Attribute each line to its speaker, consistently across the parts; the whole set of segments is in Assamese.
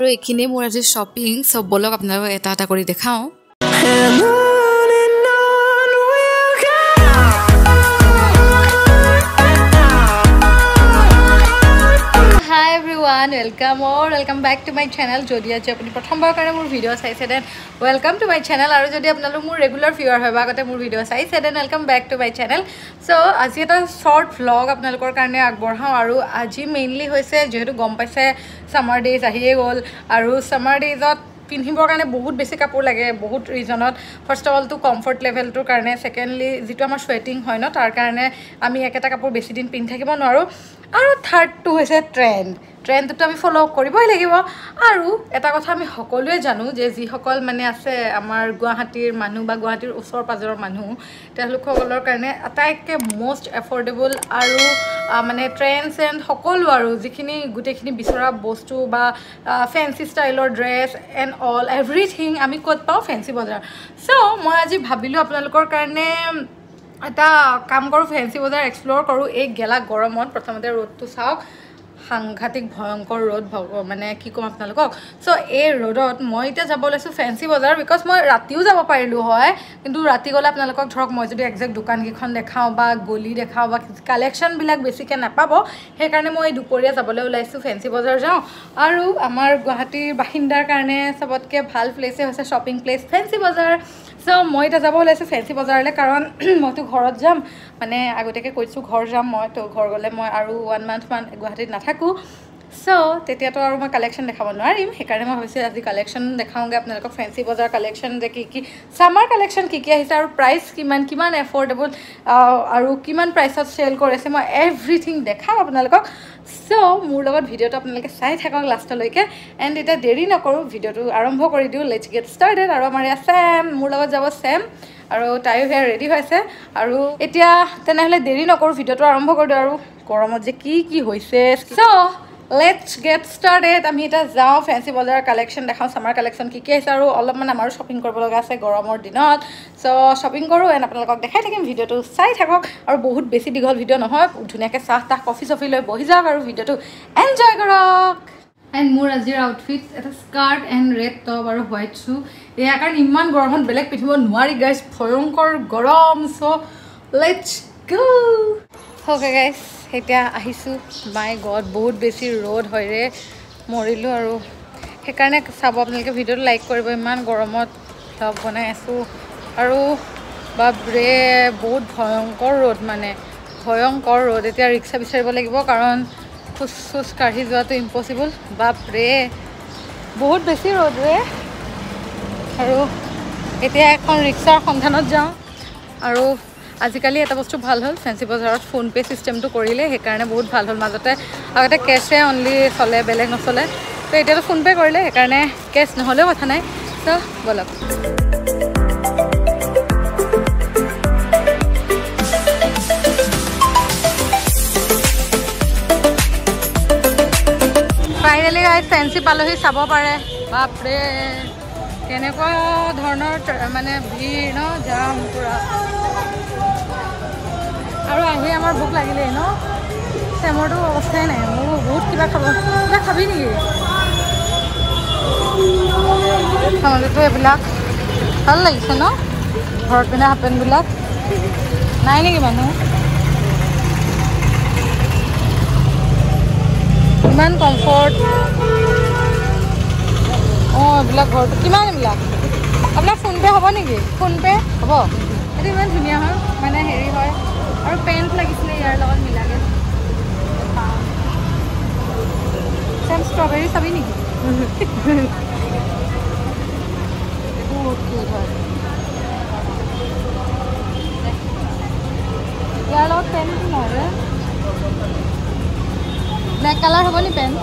Speaker 1: এইখিনি মোৰ আজি শ্বপিং সব বলক আপোনালোক এটা এটা কৰি দেখাও Hi everyone, welcome back to my channel. Jodi aji apuni prothom bar karone mur video saise den welcome to my channel aru jodi apnalok mur regular viewer hoy bagote mur video saise den welcome back to my channel. So aji eta short vlog apnalokor karone agborhau aru aji mainly hoise jehetu gom paise summer days ahiye gol aru summer days ot পিন্ধিবৰ কাৰণে বহুত বেছি কাপোৰ লাগে বহুত ৰিজনত first of all to comfort লেভেলটোৰ কাৰণে সেকেন্ডলি যেটো আমাৰ সোয়েটিং হয় ন তাৰ কাৰণে আমি একেটা কাপোৰ বেছি দিন পিন্ধি থাকিব নোৱাৰো আৰু থাৰ্ড টু হৈছে ট্ৰেন্ডটো আমি ফলো কৰিবই লাগিব আৰু এটা কথা আমি সকলোৱে জানো যে যি সকল মানে আছে আমাৰ গুৱাহাটীৰ মানুহ বা গুৱাহাটীৰ ওচৰ পাজৰৰ মানুহ তেওঁলোকৰ কাৰণে আটাইতকৈ মোষ্ট এফৰ্ডেবল আৰু মানে ট্ৰেন্ডছ এণ্ড সকলো আৰু যিখিনি গুটেখিনি বিচৰা বস্তু বা ফেন্সি ষ্টাইলৰ ড্ৰেছ এণ্ড অল এভৰিথিং আমি ক'ত পাওঁ ফেন্সি বজাৰ সো মই আজি ভাবিলোঁ আপোনালোকৰ কাৰণে এটা কাম কৰোঁ ফেন্সি বজাৰ এক্সপ্ল'ৰ কৰোঁ এই গেলা গৰমত প্ৰথমতে ৰ'দটো চাওক সাংঘাতিক ভয়ংকৰ ৰ'দ মানে কি ক'ম আপোনালোকক সো এই ৰ'দত মই এতিয়া যাব লৈছোঁ ফেন্সি বজাৰ বিকজ মই ৰাতিও যাব পাৰিলোঁ হয় কিন্তু ৰাতি গ'লে আপোনালোকক ধৰক মই যদি একজেক্ট দোকানকেইখন দেখাওঁ বা গলি দেখাওঁ বা কালেকশ্যনবিলাক বেছিকৈ নাপাব সেইকাৰণে মই দুপৰীয়া যাবলৈ ওলাইছোঁ ফেন্সি বজাৰ যাওঁ আৰু আমাৰ গুৱাহাটীৰ বাসিন্দাৰ কাৰণে চবতকৈ ভাল প্লেচে হৈছে shopping place Fancy Bazar so মই এতিয়া যাব ওলাইছোঁ ফেন্সি বজাৰলৈ কাৰণ মইতো ঘৰত যাম মানে আগতীয়াকৈ কৈছোঁ ঘৰ যাম মই তো ঘৰ গ'লে মই আৰু 1 month মান গুৱাহাটীত নাথাকোঁ সো তেতিয়াতো আৰু মই কালেকশ্যন দেখাব নোৱাৰিম সেইকাৰণে মই ভাবিছোঁ আজি কালেকশ্যন দেখাওঁগৈ আপোনালোকক ফেন্সি বজাৰ কালেকশ্যন যে কি ছামাৰ কালেকশ্যন কি আহিছে আৰু প্ৰাইচ কিমান এফৰ্ডেবল আৰু কিমান প্ৰাইচত চেল কৰিছে মই এভৰিথিং দেখাম আপোনালোকক সো মোৰ লগত ভিডিঅ'টো আপোনালোকে চাই থাকক লাষ্টলৈকে এণ্ড এতিয়া দেৰি নকৰোঁ ভিডিঅ'টো আৰম্ভ কৰি দিওঁ লেটছ গেট ষ্টাৰ্টেড আৰু আমাৰ ইয়াত চেম মোৰ লগত যাব চেম আৰু তাইও সেয়া ৰেডি হৈছে আৰু এতিয়া তেনেহ'লে দেৰি নকৰোঁ ভিডিঅ'টো আৰম্ভ কৰি দিওঁ আৰু গৰমত যে কি হৈছে সো লেটছ গেট ষ্টাৰ্টেড আমি এতিয়া যাওঁ ফেন্সি বজাৰ কালেকশ্যন দেখাওঁ ছামাৰ কালেকশ্যন কি আহিছে আৰু অলপমান আমাৰো শ্বপিং কৰিব লগা আছে গৰমৰ দিনত সো শ্বপিং কৰোঁ এণ্ড আপোনালোকক দেখাই থাকিম ভিডিঅ'টো চাই থাকক আৰু বহুত বেছি দীঘল ভিডিঅ' নহয় ধুনীয়াকৈ চাহ কফি চফি লৈ বহি যাওক আৰু ভিডিঅ'টো এনজয় কৰক এণ্ড মোৰ আজিৰ আউটফিট এটা স্কাৰ্ট এণ্ড ৰেড টপ আৰু হোৱাইট শ্বু ইয়াৰ কাৰণে ইমান গৰমত বেলেগ পিন্ধিব নোৱাৰি গাইজ ভয়ংকৰ গৰম so' let's go okay guys এতিয়া আহিছোঁ মাই গড বহুত বেছি ৰ'দ হয়ৰে মৰিলোঁ আৰু সেইকাৰণে চাব আপোনালোকে ভিডিঅ'টো লাইক কৰিব ইমান গৰমত ভ্লগ বনাই আছোঁ আৰু বাপৰে বহুত ভয়ংকৰ ৰ'দ মানে ভয়ংকৰ ৰ'দ এতিয়া ৰিক্সা বিচাৰিব লাগিব কাৰণ খোজ কাঢ়ি যোৱাটো ইম্পচিবল বাপৰে বহুত বেছি ৰ'দ ৰে আৰু এতিয়া এখন ৰিক্সাৰ সন্ধানত যাওঁ আৰু আজিকালি এটা বস্তু ভাল হ'ল ফেন্সি বজাৰত ফোনপে' চিষ্টেমটো কৰিলে সেইকাৰণে বহুত ভাল হ'ল মাজতে আগতে কেছে অনলি চলে বেলেগ নচলে তো এতিয়াতো ফোনপে' কৰিলে সেইকাৰণে কেছ নহ'লেও কথা নাই তো ব'লক ফাইনেলি গাইজ ফেন্সি পালোহি চাব পাৰে বাপৰে কেনেকুৱা ধৰণৰ মানে ভিৰ ন যাম পূৰা আৰু আহি আমাৰ ভোক লাগিলে ন মোৰতো অৱস্থাই নাই মোৰ বহুত কিবা খাবি নেকি খাওঁতেতো এইবিলাক ভাল লাগিছে ন ঘৰত পিন্ধা হাফ পেণ্টবিলাক নাই নেকি মানুহ ইমান কমফৰ্ট অঁ এইবিলাক ঘৰটো কিমান এইবিলাক আপোনাৰ ফোনপে' হ'ব নেকি ফোনপে' হ'ব এইটো ইমান ধুনীয়া হয় মানে হেৰি হয় আৰু পেণ্ট লাগিছিলে ইয়াৰ লগত মিলাকে চেম ষ্ট্ৰবেৰী চাবি নেকি বহুত কিউট হয় ইয়াৰ লগত পেণ্ট নহয় ব্লেক কালাৰ হ'ব নি পেণ্ট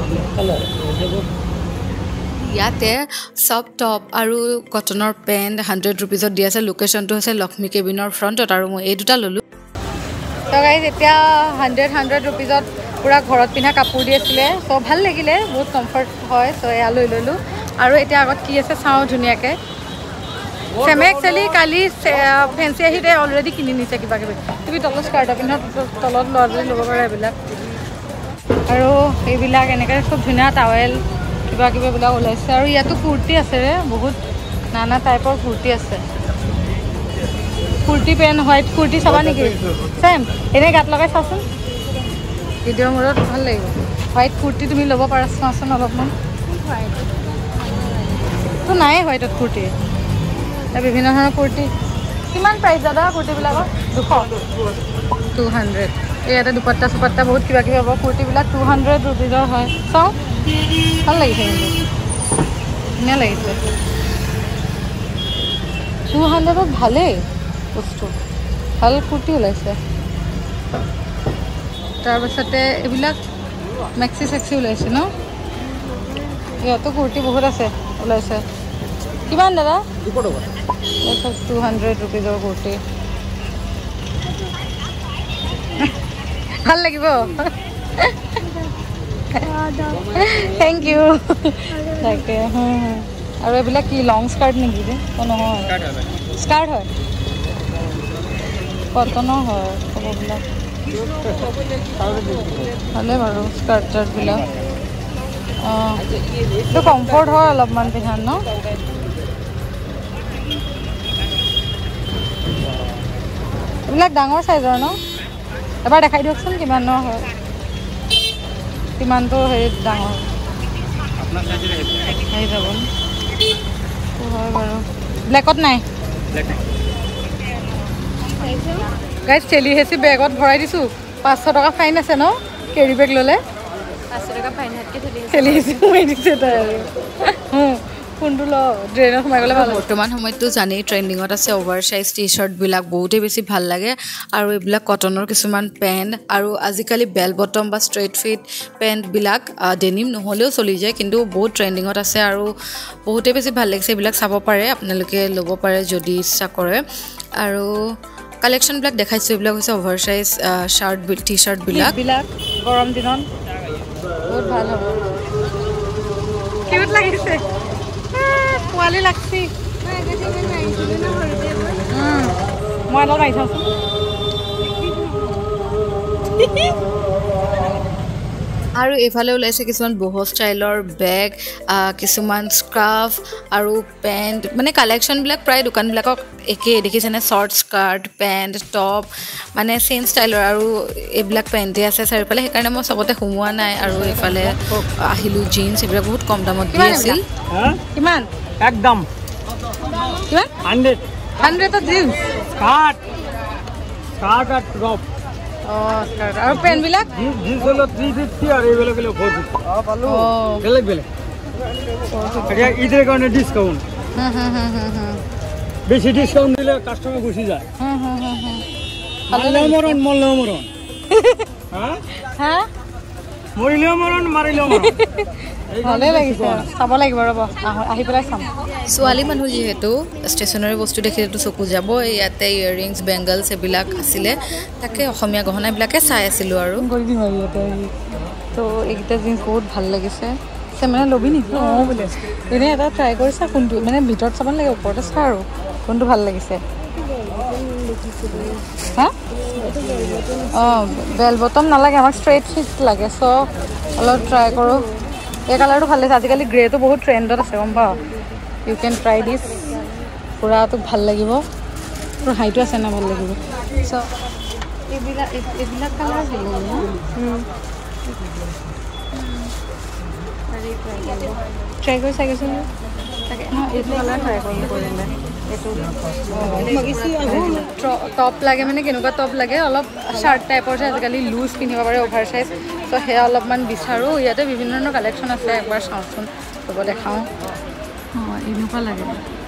Speaker 1: ইয়াতে চব টপ আৰু কটনৰ পেণ্ট 100 rupeesত দি আছে লোকেশ্যনটো হৈছে লক্ষ্মী কেবিনৰ ফ্ৰণ্টত আৰু মই এই দুটা ল'লোঁ তো গাইজ এতিয়া 100 rupeesত পুৰা ঘৰত পিন্ধা কাপোৰ দি আছিলে তো ভাল লাগিলে বহুত কমফৰ্ট হয় তো এয়া লৈ ল'লোঁ আৰু এতিয়া আগত কি আছে চাওঁ ধুনীয়াকৈ চেমে একচুৱেলি কালি ফেন্সি আহিতে অলৰেডি কিনি নিছে কিবা কিবি তুমি তলত স্কাৰ্টৰ পিন্ধত তলত ল'ব পাৰা এইবিলাক আৰু এইবিলাক এনেকৈ খুব ধুনীয়া টাৱেল কিবা কিবি বিলাক ওলাইছে আৰু ইয়াতো কুৰ্তি আছে ৰে বহুত নানা টাইপৰ কুৰ্তি আছে কুৰ্তি পেন হোৱাইট কুৰ্তি চাবা নেকি সেম এনে গাত লগাই চাচোন ভিডিঅ' মোৰত ভাল লাগিব হোৱাইট কুৰ্তি তুমি ল'ব পাৰা চাচোন অলপমান তো নাই হোৱাইটত কুৰ্তি বিভিন্ন ধৰণৰ কুৰ্তি কিমান প্ৰাইচ দাদা কুৰ্তিবিলাকৰ 200 ইয়াতে দুপাট্টা সুপাট্টা বহুত কিবা কিবি হ'ব কুৰ্তিবিলাক 200 ৰুপিজৰ হয় চাওঁ ভাল লাগিছে কিন্তু ধুনীয়া লাগিছে 200ত ভালেই বস্তু ভাল কুৰ্তি ওলাইছে তাৰপিছতে এইবিলাক মেক্সি চেক্সি ওলাইছে ন ইয়াতো কুৰ্তি বহুত আছে ওলাইছে কিমান দাদা 200 ৰুপিজৰ কুৰ্তি ভাল লাগিব থেংক ইউ তাকে আৰু এইবিলাক কি লং স্কাৰ্ট নেকি যে নহয় স্কাৰ্ট হয় কটনৰ হয় ক'ববিলাক ভালে বাৰু স্কাৰ্ট চাৰ্টবিলাক অঁ এইটো কমফৰ্ট হয় অলপমান পিন্ধান ন এইবিলাক ডাঙৰ চাইজৰ ন এবাৰ দেখাই দিয়কচোন কিমানৰ হয় কিমানটো হেৰিত ডাঙৰ আহি যাব হয় বাৰু ব্লেকত নাই গাইজ চেলি হেঁচি বেগত ভৰাই দিছোঁ 500 টকা ফাইন আছে ন কেৰি বেগ ল'লে 500 টকা ফাইন চেলি হেঁচি সোমাই দিছে তাই আৰু ফোনটো ল ড্ৰেইনত সোমাই গ'লে ভাল বৰ্তমান সময়ততো জানেই ট্ৰেণ্ডিঙত আছে অভাৰ চাইজ টি চাৰ্টবিলাক বহুতেই বেছি ভাল লাগে আৰু এইবিলাক কটনৰ কিছুমান পেণ্ট আৰু আজিকালি বেল বটম বা ষ্ট্ৰেইট ফিট পেণ্টবিলাক ডেনিম নহ'লেও চলি যায় কিন্তু বহুত ট্ৰেণ্ডিঙত আছে আৰু বহুতেই বেছি ভাল লাগিছে এইবিলাক চাব পাৰে আপোনালোকে ল'ব পাৰে যদি ইচ্ছা কৰে আৰু কালেকশ্যনবিলাক দেখাইছোঁ এইবিলাক হৈছে অভাৰ চাইজ চাৰ্ট টি চাৰ্টবিলাক গৰম দিনত বহুত ভাল হ'ব কিউট লাগিছে পোৱালি লাগছি মই অলপ মাৰি চাওঁচোন আৰু এইফালে ওলাইছে কিছুমান বহু ষ্টাইলৰ বেগ কিছুমান স্কাৰ্ফ আৰু পেণ্ট মানে কালেকশ্যনবিলাক প্ৰায় দোকানবিলাকক একেই দেখিছেনে শ্বৰ্ট স্কাৰ্ট পেণ্ট টপ মানে চেম ষ্টাইলৰ আৰু এইবিলাক পেণ্টে আছে চাৰিওফালে সেইকাৰণে মই চবতে সোমোৱা নাই আৰু এইফালে আহিলোঁ জিন্স এইবিলাক বহুত কম দামত দি আছিল কিমান
Speaker 2: একদম
Speaker 1: কিমান 100ত জিন্স স্কাৰ্ট
Speaker 2: স্কাৰ্ট আর টপ
Speaker 1: স্কাৰ্ট আৰু পেণ্টবিলাক
Speaker 2: জিন্স হলো 350 আর এইবিলাক হলো 450 পালো বেলেগ বেলেগ এটা ঈদের কারণে ডিসকাউন্ট বেশি ডিসকাউন্ট দিলে কাস্টমার খুশি যায় মরলেও মরণ হ্যাঁ মরিলেও মরণ মারিলেও মরণ
Speaker 1: ভালে লাগিছে চাব লাগিব ৰ'ব আহি পেলাই চাম ছোৱালী মানুহ যিহেতু ষ্টেচনাৰী বস্তু দেখিলেতো চকু যাব ইয়াতে ইয়েৰিংছ বেংগলছ এইবিলাক আছিলে তাকে অসমীয়া গহনাবিলাকে চাই আছিলোঁ আৰু তো এইকেইটা জিন্স বহুত ভাল লাগিছে মানে ল'বি নেকি অঁ বোলে এনেই এটা ট্ৰাই কৰিছা কোনটো মানে ভিতৰত চাব লাগে ওপৰতে চা আৰু কোনটো ভাল লাগিছে হা অঁ বেল বটম নালাগে আমাক ষ্ট্ৰেইট ফিট লাগে চ' অলপ ট্ৰাই কৰোঁ এই কালাৰটো ভাল লাগিছে আজিকালি গ্ৰেটো বহুত ট্ৰেণ্ডত আছে গম পাওঁ ইউ কেন ট্ৰাই দিছ পুৰাটো ভাল লাগিব তোৰ হাইটো আছে না ভাল লাগিব চ' এইবিলাক কালাৰ ভাল লাগিব ট্ৰাই কৰি চাইছোঁ তাকে এইটো কালাৰ ট্ৰাই কৰিলে এইটো টপ লাগে মানে কেনেকুৱা টপ লাগে অলপ শ্বাৰ্ট টাইপৰ যে আজিকালি লুজ পিন্ধিব পাৰে অভাৰ চাইজ চ' সেয়া অলপমান বিচাৰোঁ ইয়াতে বিভিন্ন ধৰণৰ কালেকশ্যন আছে একবাৰ চাওঁচোন হ'ব দেখাওঁ অঁ এনেকুৱা লাগে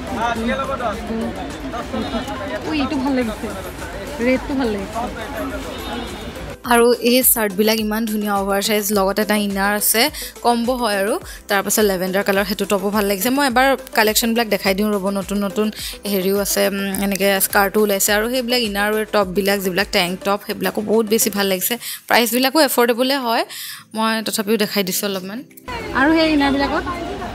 Speaker 1: এইটো ভাল লাগিছে ৰেডটো ভাল লাগিছে আৰু এই চাৰ্টবিলাক ইমান ধুনীয়া অভাৰ চাইজ লগত এটা ইনাৰ আছে কম্বো হয় আৰু তাৰপাছত লেভেণ্ডাৰ কালাৰ সেইটো টপো ভাল লাগিছে মই এবাৰ কালেকশ্যনবিলাক দেখাই দিওঁ ৰ'ব নতুন নতুন হেৰিও আছে এনেকৈ স্কাৰ্টো ওলাইছে আৰু সেইবিলাক ইনাৰ ৱেৰ টপবিলাক যিবিলাক টেংক টপ সেইবিলাকো বহুত বেছি ভাল লাগিছে প্ৰাইচবিলাকো এফৰ্ডেবলে হয় মই তথাপিও দেখাই দিছোঁ অলপমান আৰু সেই ইনাৰবিলাকত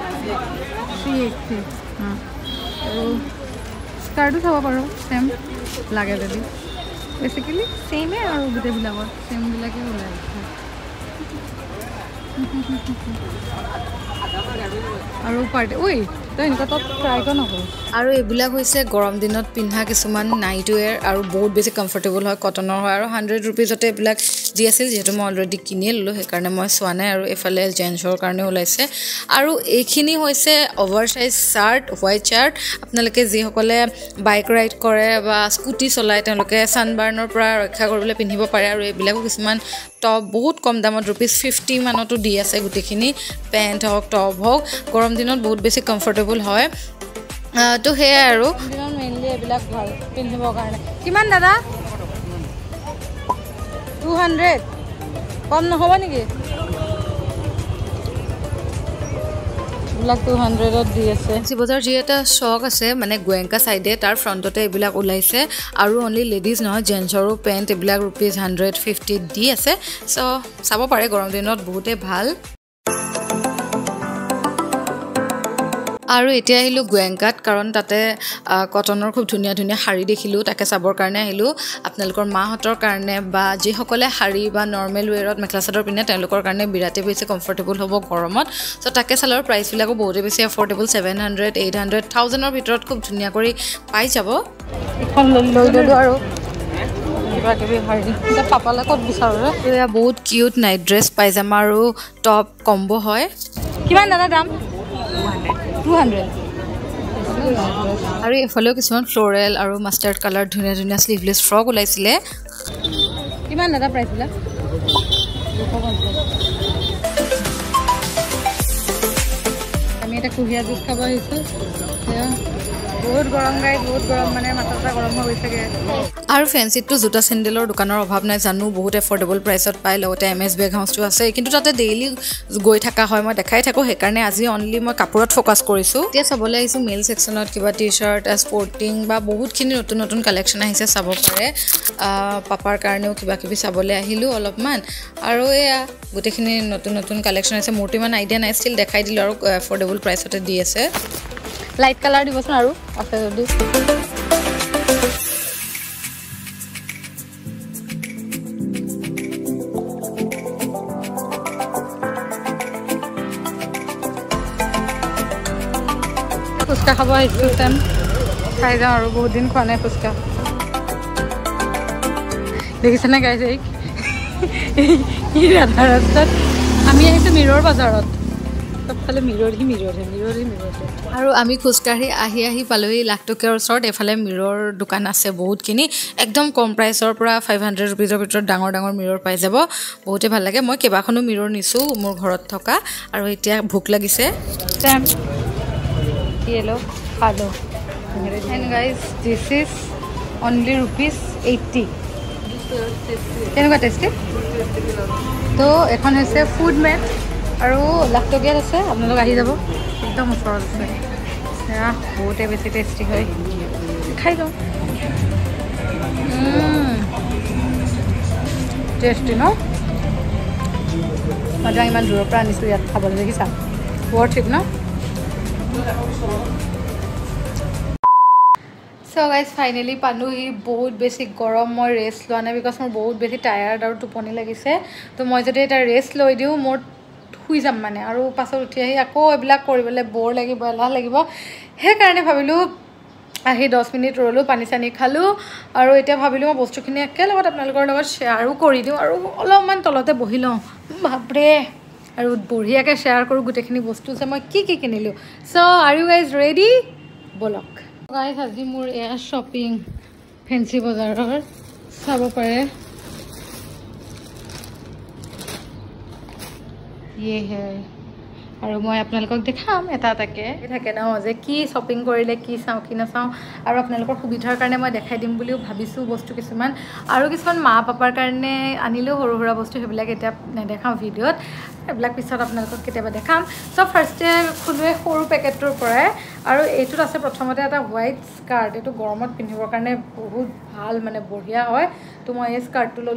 Speaker 1: আৰু স্কাৰ্টো চাব পাৰোঁ চেম লাগে যদি বেচিকেলি চেমে আৰু গোটেইবিলাকত চেমবিলাকে ওলাইছে আৰু পাৰ্টি ঐ তই এনেকুৱা টপ ট্ৰাই কৰ নকৰোঁ আৰু এইবিলাক হৈছে গৰম দিনত পিন্ধা কিছুমান নাইট ৱেৰ আৰু বহুত বেছি কমফৰ্টেবল হয় কটনৰ হয় আৰু 100 ৰুপিজতে এইবিলাক দি আছিল যিহেতু মই অলৰেডি কিনিয়ে ল'লোঁ সেইকাৰণে মই চোৱা নাই আৰু এইফালে জেন্টছৰ কাৰণে ওলাইছে আৰু এইখিনি হৈছে oversize shirt white shirt আপোনালোকে যিসকলে বাইক ৰাইড কৰে বা স্কুটি চলায় তেওঁলোকে ছানবাৰ্ণৰ পৰা ৰক্ষা কৰিবলৈ পিন্ধিব পাৰে আৰু এইবিলাকো কিছুমান টপ বহুত কম দামত ₹50 মানতো দি আছে গোটেইখিনি পেণ্ট হওক টপ হওক গৰম দিনত বহুত বেছি কমফৰ্টেবল হয় তো সেয়াই আৰু দিনত মেইনলি এইবিলাক ভাল পিন্ধিবৰ কাৰণে কিমান দাদা 200 কম নহ'ব নেকি এইবিলাক 200ত দি আছে বজাৰ যি এটা শ্বক আছে মানে গোৱেংকা চাইডে তাৰ ফ্ৰণ্টতে এইবিলাক ওলাইছে আৰু অনলি লেডিজ নহয় জেন্টছৰো পেণ্ট এইবিলাক ₹150 দি আছে চ' চাব পাৰে গৰম দিনত বহুতে ভাল আৰু এতিয়া আহিলোঁ গোৱেংকাত কাৰণ তাতে কটনৰ খুব ধুনীয়া ধুনীয়া শাৰী দেখিলোঁ তাকে চাবৰ কাৰণে আহিলোঁ আপোনালোকৰ মাহঁতৰ কাৰণে বা যিসকলে শাৰী বা নৰ্মেল ৱেৰত মেখেলা চাদৰ পিন্ধে তেওঁলোকৰ কাৰণে বিৰাটেই বেছি কমফৰ্টেবল হ'ব গৰমত চ' তাকে চালৰ প্ৰাইচবিলাকো বহুতেই বেছি এফৰ্ডেবল 700 800 1000ৰ ভিতৰত খুব ধুনীয়া কৰি পাই যাব এখন লৈ ল'লোঁ আৰু কিবা কিবি শাৰী এতিয়া পাপালে ক'ত বিচাৰোঁ এয়া বহুত কিউট নাইট ড্ৰেছ পাইজামা আৰু টপ কম্বো হয় কিমান দাদা দাম 200 আৰু এফালেও কিছুমান ফ্লোৰেল আৰু মাষ্টাৰ্ড কালাৰ ধুনীয়া ধুনীয়া স্লিভলেছ ফ্ৰক ওলাইছিলে কিমান দাদা প্ৰাইচবিলাক আমি এটা কুহিয়া জুচ খাব আহিছোঁ বহুত গৰম গাইজ বহুত গৰম মানে মাথা গৰম হৈ গৈছেগৈ আৰু ফেঞ্চিতটো জোতা চেণ্ডেলৰ দোকানৰ অভাৱ নাই জানো বহুত এফৰ্ডেবল প্ৰাইচত পায় লগতে MS বেগ হাউচটো আছে কিন্তু তাতে ডেইলি গৈ থকা হয় মই দেখাই থাকোঁ সেইকাৰণে আজি অনলি মই কাপোৰত ফ'কাছ কৰিছোঁ এতিয়া চাবলৈ আহিছোঁ মেল ছেকশ্যনত কিবা টি চাৰ্ট স্পৰ্টিং বা বহুতখিনি নতুন নতুন কালেকশ্যন আহিছে চাব পাৰে পাপাৰ কাৰণেও কিবা কিবি চাবলৈ আহিলোঁ অলপমান আৰু এয়া গোটেইখিনি নতুন নতুন কালেকশ্যন আছে মোৰতো ইমান আইডিয়া নাই ষ্টিল দেখাই দিলোঁ আৰু এফৰ্ডেবল প্ৰাইচতে দি আছে লাইট কালাৰ দিবচোন আৰু আছে যদি ফুচকা খাব আহিছোঁ চেম খাই যাওঁ আৰু বহুত দিন খোৱা নাই ফুচকা দেখিছেনে গাইজ এই ৰাধা ৰাস্তাত আমি আহিছোঁ মিৰৰ বজাৰত চবফালে মিৰৰহি আৰু আমি খোজকাঢ়ি আহি পালোহি লাখ টকীয়াৰ ওচৰত এফালে মিৰৰ দোকান আছে বহুতখিনি একদম কম প্ৰাইচৰ পৰা 500 ৰুপিজৰ ভিতৰত ডাঙৰ ডাঙৰ মিৰৰ পাই যাব বহুতে ভাল লাগে মই কেইবাখনো মিৰৰ নিছোঁ মোৰ ঘৰত থকা আৰু এতিয়া ভোক লাগিছে Hello. And guys, this is only ₹80. কেনেকুৱা টেষ্টি তো এখন হৈছে ফুড মেট আৰু লাখ টকীয়াত আছে আপোনালোক আহি যাব একদম ওচৰত আছে সেয়া বহুতে বেছি টেষ্টি হয় খাই যাওঁ টেষ্টি ন মই ইমান দূৰৰ পৰা আনিছোঁ ইয়াত খাবলৈ দেখিছা বৰ ঠিক ন So guys, finally পালোহি বহুত বেছি গৰম মই ৰেষ্ট লোৱা নাই বিকজ মোৰ বহুত বেছি টায়াৰ্ড আৰু টোপনি লাগিছে তো মই যদি এটা ৰেষ্ট লৈ দিওঁ মোৰ শুই যাম মানে আৰু পাছত উঠি আহি আকৌ এইবিলাক কৰিবলৈ বৰ লাগিব এলাহ লাগিব সেইকাৰণে ভাবিলোঁ আহি 10 মিনিট ৰ'লোঁ পানী চানী খালোঁ আৰু এতিয়া ভাবিলোঁ মই বস্তুখিনি একেলগত আপোনালোকৰ লগত শ্বেয়াৰো কৰি দিওঁ আৰু অলপমান তলতে বহি লওঁ বাপৰে আৰু বঢ়িয়াকৈ শ্বেয়াৰ কৰোঁ গোটেইখিনি বস্তু যে মই কি কিনিলোঁ so' are you guys ready বলক গাইজ আজি মোৰ এয়া শ্বপিং ফেঞ্চি বজাৰৰ চাব পাৰে হে আৰু মই আপোনালোকক দেখাম এটা এটাকৈ থাকে ন যে কি শ্বপিং কৰিলে কি চাওঁ কি নাচাওঁ আৰু আপোনালোকৰ সুবিধাৰ কাৰণে মই দেখাই দিম বুলিও ভাবিছোঁ বস্তু কিছুমান আৰু কিছুমান মা পাপাৰ কাৰণে আনিলেও সৰু সুৰা বস্তু সেইবিলাক এতিয়া নেদেখাওঁ ভিডিঅ'ত এইবিলাক পিছত আপোনালোকক কেতিয়াবা দেখাম চ' ফাৰ্ষ্টে খোলোৱে সৰু পেকেটটোৰ পৰাই আৰু এইটোত আছে প্ৰথমতে এটা হোৱাইট স্কাৰ্ট এইটো গৰমত পিন্ধিবৰ কাৰণে বহুত ভাল মানে বঢ়িয়া হয় তো মই এই স্কাৰ্টটো ল'লোঁ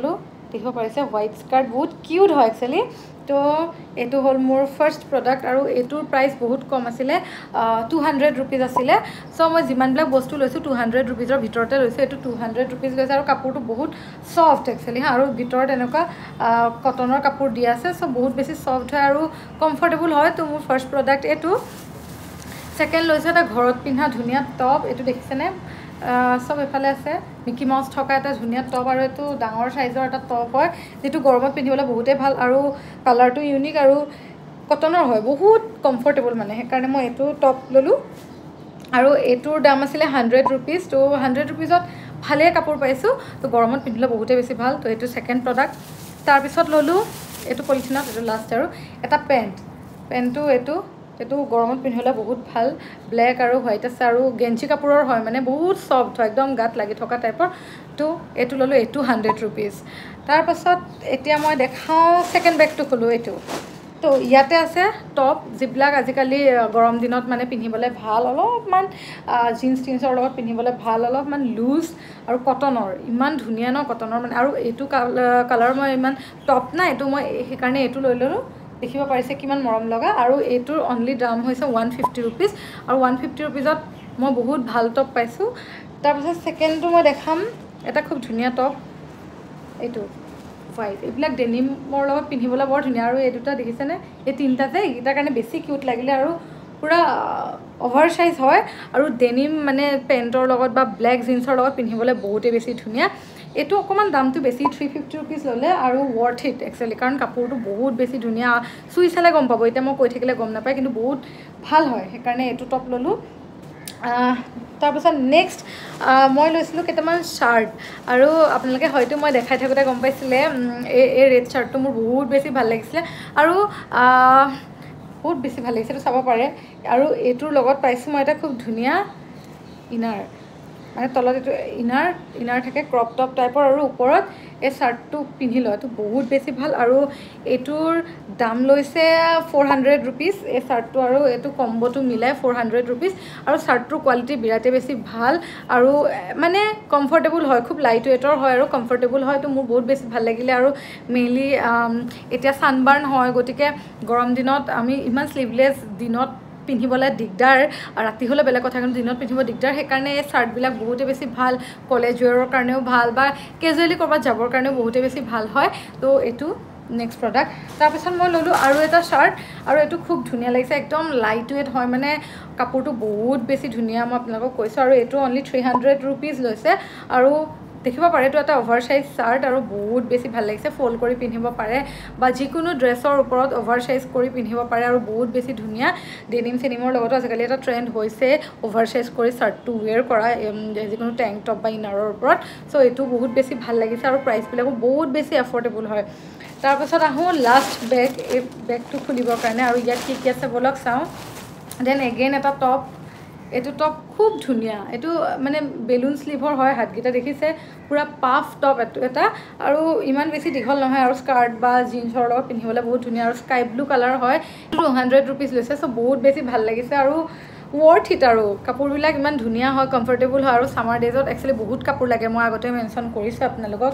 Speaker 1: দেখিব পাৰিছে হোৱাইট স্কাৰ্ট বহুত কিউট হয় একচুৱেলি তো এইটো হ'ল মোৰ ফাৰ্ষ্ট প্ৰডাক্ট আৰু এইটোৰ প্ৰাইচ বহুত কম আছিলে 200 ৰুপিজ আছিলে চ' মই যিমানবিলাক বস্তু লৈছোঁ 200 ৰুপিজৰ ভিতৰতে লৈছোঁ এইটো 200 ৰুপিজ লৈছে আৰু কাপোৰটো বহুত ছফ্ট একচুৱেলি হা আৰু ভিতৰত এনেকুৱা কটনৰ কাপোৰ দিয়া আছে চ' বহুত বেছি ছফ্ট হয় আৰু কমফৰ্টেবল হয় তো মোৰ ফাৰ্ষ্ট প্ৰডাক্ট এইটো ছেকেণ্ড লৈছোঁ এটা ঘৰত পিন্ধা ধুনীয়া টপ এইটো দেখিছেনে সব এফালে আছে মিকি মাউস থকা এটা ধুনীয়া টপ আৰু এইটো ডাঙৰ সাইজৰ এটা টপ হয় যেটো গৰমত পিন্ধিবলৈ বহুতেই ভাল আৰু কালাৰটো ইউনিক আৰু কটনৰ হয় বহুত কমফৰ্টেবল মানে সেইকাৰণে মই এইটো টপ ললোঁ আৰু এইটোৰ দাম আছিলে 100 ৰুপিজ তো 100 ৰুপিজত ভালে কাপোৰ পাইছোঁ তো গৰমত পিন্ধিলে বহুতেই বেছি ভাল তো এইটো সেকেন্ড প্ৰডাক্ট তাৰ পিছত ললোঁ এইটো পলিথিনত এইটো লাষ্ট আৰু এটা পেন্টটো এইটো গৰমত পিন্ধিলে বহুত ভাল ব্ল্যাক আৰু হোৱাইট আছে আৰু গেঞ্জি কাপোৰৰ হয় মানে বহুত সফট হয় একদম গাত লাগি থকা টাইপৰ তো এইটো ললোঁ এইটো 100 ৰুপিজ তাৰ পাছত এতিয়া মই দেখাও সেকেন্ড বেগটো খুলো এইটো তো ইয়াতে আছে টপ যিবিলাক আজিকালি গৰম দিনত মানে পিন্ধিবলৈ ভাল অলপমান জিন্সৰ লগত পিন্ধিবলৈ ভাল অলপমান লুজ আৰু কটনৰ ইমান ধুনীয়া ন কটনৰ মানে আৰু এইটো কালাৰ মই ইমান টপ না এইটো মই সেইকাৰণে এইটো লৈ ললোঁ দেখিব পাৰিছে কিমান মৰম লগা আৰু এইটোৰ অনলি দাম হৈছে 150 ৰুপিজ আৰু 150 ৰুপিজত মই বহুত ভাল টপ পাইছোঁ তাৰপিছত সেকেন্ডটো মই দেখাম এটা খুব ধুনীয়া টপ এইটো হোৱাইট এইবিলাক ডেনিমৰ লগত পিন্ধিবলৈ বৰ ধুনীয়া আৰু এই দুটা দেখিছেনে এই তিনিটা যে এইটাৰ কাৰণে বেছি কিউট লাগিলে আৰু পুৰা অভাৰ সাইজ হয় আৰু ডেনিম মানে পেন্টৰ লগত বা ব্ল্যাক জিন্সৰ লগত পিন্ধিবলৈ বহুতেই বেছি ধুনীয়া এইটো অকমান দামটো বেছি 350 ৰুপিজ ললে আৰু ওয়ার্থ ইট একচুয়ালি কাৰণ কাপোৰটো বহুত বেছি ধুনীয়া সুই চালে গম পাব এটা মই কৈ থাকিলে গম নাপায় কিন্তু বহুত ভাল হয় সেইকাৰণে এইটো টপ ললোঁ তাৰপিছত নেক্সট মই লৈছিলোঁ কেইটামান শাৰ্ট আৰু আপোনালোকে হয়তো মই দেখাই থাকোঁতে গম পাইছিলে এই ৰেড শাৰ্টটো মোৰ বহুত বেছি ভাল লাগিছিলে আৰু বহুত বেছি ভাল লাগিছে এইটো চাব পাৰে আৰু এইটোৰ লগত পাইছোঁ মই এটা খুব ধুনীয়া ইনাৰ মানে তলত এইটো ইনাৰ থাকে ক্ৰপ টপ টাইপৰ আৰু ওপৰত এই শাৰ্টটো পিন্ধি লয় তো বহুত বেছি ভাল আৰু এইটোৰ দাম লৈছে 400 ৰুপিজ এই শাৰ্টটো আৰু এইটো কম্বোটো মিলাই 400 ৰুপিজ আৰু শাৰ্টটোৰ কোৱালিটি বিৰাটেই বেছি ভাল আৰু মানে কমফৰ্টেবল হয় খুব লাইট ৱেটৰ হয় আৰু কমফৰ্টেবল হয় তো মোৰ বহুত বেছি ভাল লাগিলে আৰু মেইনলি এতিয়া সানবাৰ্ন হয় গতিকে গৰম দিনত আমি ইমান স্লিভলেছ দিনত পিন্ধিবলৈ দিগদাৰ ৰাতি হলে বেলেগ কথা কিন্তু দিনত পিন্ধিব দিগদাৰ সেইকাৰণে এই শাৰ্টবিলাক বহুতেই বেছি ভাল কলেজ ওয়ৰৰ কাৰণেও ভাল বা কেজুৱেলি কৰবাত যাবৰ কাৰণেও বহুতেই বেছি ভাল হয় তো এইটো নেক্সট প্ৰডাক্ট তাৰপিছত মই ললোঁ আৰু এটা শাৰ্ট আৰু এইটো খুব ধুনীয়া লাগিছে একদম লাইট ৱেট হয় মানে কাপোৰটো বহুত বেছি ধুনীয়া মই আপোনালোকক কৈছোঁ আৰু এইটো অনলি 300 ৰুপিজ লৈছে আৰু দেখিব পাৰে এইটো এটা অভাৰ সাইজ শাৰ্ট আৰু বহুত বেছি ভাল লাগিছে ফল্ড কৰি পিন্ধিব পাৰে বা যিকোনো ড্ৰেছৰ ওপৰত অভাৰ সাইজ কৰি পিন্ধিব পাৰে আৰু বহুত বেছি ধুনীয়া ডেনিমৰ লগতো আজিকালি এটা ট্ৰেন্ড হৈছে অভাৰ সাইজ কৰি শাৰ্টটো ওৱেৰ কৰা যিকোনো টেংক টপ বা ইনাৰৰ ওপৰত চ' এইটো বহুত বেছি ভাল লাগিছে আৰু প্ৰাইচবিলাকো বহুত বেছি এফৰ্ডেবল হয় তাৰপাছত আহোঁ লাষ্ট বেগ এই বেগটো খুলিবৰ কাৰণে আৰু ইয়াত কি আছে বলক চাওঁ দেন এগেইন এটা টপ এইটো টপ খুব ধুনীয়া এইটো মানে বেলুন স্লিভৰ হয় হাতগিটা দেখিছে পুৰা পাফ টপ এটা আৰু ইমান বেছি দীঘল নহয় আৰু স্কাৰ্ট বা জিন্সৰ লগত পিন্ধিবলৈ বহুত ধুনীয়া আৰু স্কাই ব্লু কালাৰ হয় 200 ৰুপিজ লৈছে চ' বহুত বেছি ভাল লাগিছে আৰু ওয়ার্থ ইট আৰু কাপোৰবিলাক ইমান ধুনীয়া হয় কমফৰ্টেবল হয় আৰু সামাৰ ডেজত একচুৱেলি বহুত কাপোৰ লাগে মই আগতে মেনশ্যন কৰিছোঁ আপোনালোকক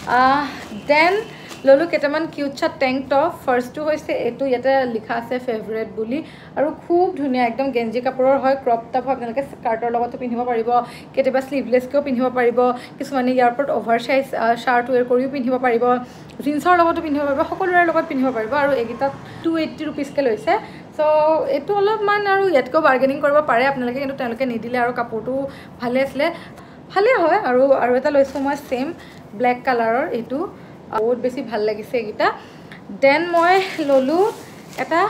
Speaker 1: দেন ললোঁ কেইটামান কিউট ছা টেংক টপ ফাৰ্ষ্টটো হৈছে এইটো ইয়াতে লিখা আছে ফেভৰেট বুলি আৰু খুব ধুনীয়া একদম গেঞ্জি কাপোৰৰ হয় ক্ৰপ টপ হয় আপোনালোকে স্কাৰ্টৰ লগতো পিন্ধিব পাৰিব কেতিয়াবা স্লিভলেছকেও পিন্ধিব পাৰিব কিছুমানে ইয়াৰ ওপৰত অভাৰ সাইজ শাৰ্ট ৱেৰ কৰিও পিন্ধিব পাৰিব জিন্সৰ লগতো পিন্ধিব পাৰিব সকলোৰে লগত পিন্ধিব পাৰিব আৰু এইকেইটাত 280 ৰুপিজকৈ লৈছে চ' এইটো অলপমান আৰু ইয়াতকৈ বাৰ্গেনিং কৰিব পাৰে আপোনালোকে কিন্তু তেওঁলোকে নিদিলে আৰু কাপোৰটো ভালে আছিলে ভালে হয় আৰু এটা লৈছোঁ মই ছেম ব্লেক কালাৰৰ এইটো বহুত বেছি ভাল লাগিছে এইকেইটা দেন মই ললোঁ এটা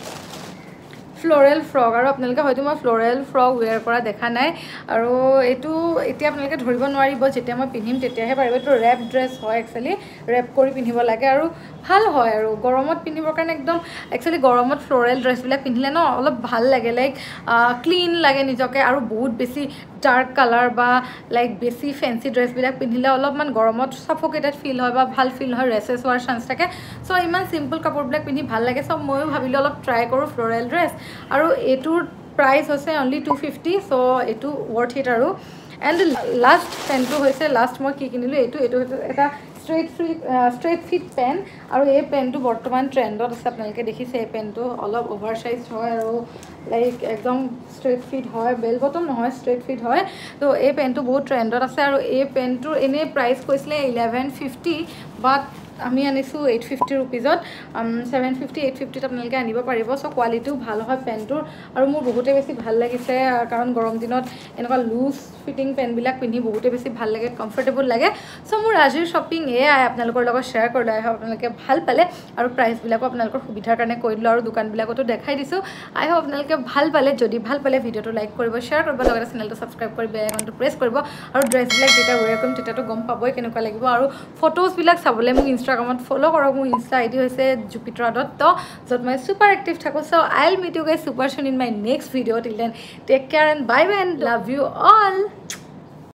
Speaker 1: ফ্লোৰেল ফ্ৰক আৰু আপোনালোকে হয়তো মই ফ্লোৰেল ফ্ৰক ওৱেৰ কৰা দেখা নাই আৰু এইটো এতিয়া আপোনালোকে ধৰিব নোৱাৰিব যেতিয়া মই পিন্ধিম তেতিয়াহে পাৰিব এইটো ৰেপ ড্ৰেছ হয় একচুৱেলি ৰেপ কৰি পিন্ধিব লাগে আৰু ভাল হয় আৰু গৰমত পিন্ধিবৰ কাৰণে একদম একচুৱেলি গৰমত ফ্লোৰেল ড্ৰেছবিলাক পিন্ধিলে ন অলপ ভাল লাগে লাইক ক্লিন লাগে নিজকে আৰু বহুত বেছি ডাৰ্ক কালাৰ বা লাইক বেছি ফেন্সি ড্ৰেছবিলাক পিন্ধিলে অলপমান গৰমত সাফোকেটেড ফিল হয় বা ভাল ফিল হয় ৰেচেছ হোৱাৰ চান্স থাকে চ' ইমান চিম্পল কাপোৰবিলাক পিন্ধি ভাল লাগে চ' ময়ো ভাবিলোঁ অলপ ট্ৰাই কৰোঁ ফ্লোৰেল ড্ৰেছ আৰু এইটোৰ প্ৰাইচ হৈছে অনলি 250 চ' এইটো ওয়াৰ্থ ইট আৰু এণ্ড লাষ্ট পেণ্টটো হৈছে লাষ্ট মই কি কিনিলোঁ এইটো এটা straight fit pen আৰু এই পেনটো বৰ্তমান ট্ৰেন্ডত আছে আপোনালোকে দেখিছে এই পেনটো অলপ ওভাৰসাইজ হয় আৰু লাইক একদম straight fit হয় বেল বটম নহয় straight fit হয় তো এই পেনটো বহুত ট্ৰেন্ডত আছে আৰু এই পেনটোৰ এনে প্ৰাইস কৈছিলে 1150 বাট আমি আনিছো 850 रुपीजত 750 850 ত আপোনালোকে আনিব পাৰিব সো কোৱালিটিও ভাল হয় পেনটোৰ আৰু মোৰ বহুতে বেছি ভাল লাগিছে কাৰণ গৰম দিনত এনেকুৱা লুজ ফিটিং পেন বিলাক পিন্ধি বহুতে বেছি ভাল লাগে কমফৰ্টেবল লাগে সো মোৰ আজিৰ শপিং আপোনালোকৰ লগত শেয়াৰ কৰিলো আই হোপ আপোনালোকে ভাল পালে আৰু প্ৰাইস বিলাকো আপোনালোকৰ সুবিধাৰ কাৰণে কৈ দিলো আৰু দোকান বিলাকতো দেখাই দিছো আই হোপ আপোনালোকে ভাল পালে যদি ভাল পালে ভিডিওটো লাইক কৰিব শেয়াৰ কৰিব লগতে চেনেলটো সাবস্ক্ৰাইব কৰি বেল আইকনটো প্ৰেছ কৰিব আৰু ড্ৰেছ বিলাক যেটা ওয়্যাৰ কৰিম তেতিয়াটো গম পাবই কেনেকুৱা লাগিব আৰু ফটোজ বিলাক চাবলে মোক ইনষ্টাগ্ৰামত ফলো কৰক মোৰ ইনষ্টা আইডি হৈছে Jupitara Dutta যত মই super active থাকো so I'll meet you guys super soon in my next video till then take care and bye bye and love you all